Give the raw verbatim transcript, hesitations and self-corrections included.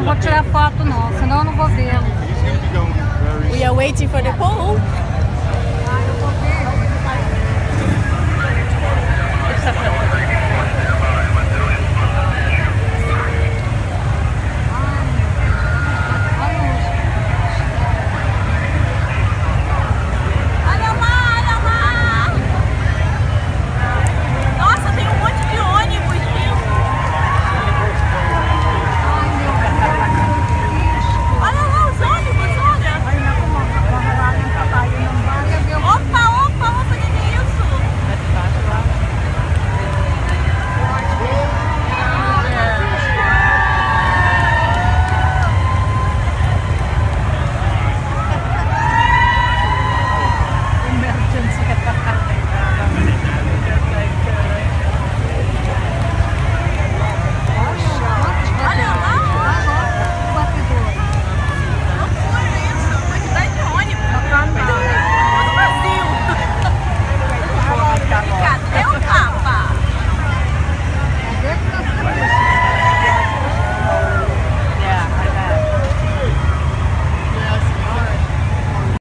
vou tirar foto não, senão eu não vou vê-lo. We are waiting for the pool. Ah, eu vou ver.